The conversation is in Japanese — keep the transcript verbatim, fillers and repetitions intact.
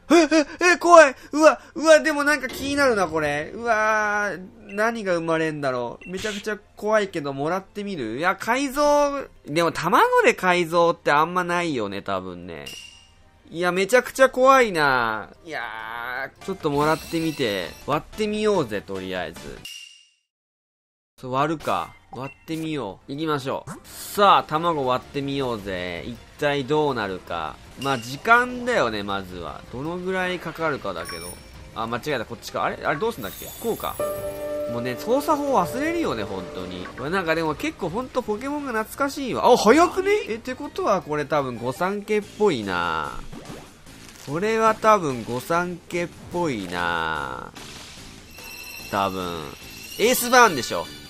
え、え、え、怖い。うわ、うわ、でもなんか気になるな、これ。うわー、何が生まれんだろう。めちゃくちゃ怖いけど、もらってみる？いや、改造、でも卵で改造ってあんまないよね、多分ね。いや、めちゃくちゃ怖いな。いやー、ちょっともらってみて、割ってみようぜ、とりあえず。そう、割るか。割ってみよう。行きましょう。さあ、卵割ってみようぜ。一体どうなるか。まあ、時間だよね、まずは。どのぐらいかかるかだけど。あ、間違えた、こっちか。あれあれどうすんだっけ？こうか。もうね、操作法忘れるよね、本当に。なんかでも結構本当ポケモンが懐かしいわ。あ、早くね？え、ってことはこれ多分御三家っぽいな。これは多分御三家っぽいな。多分。エースバーンでしょ。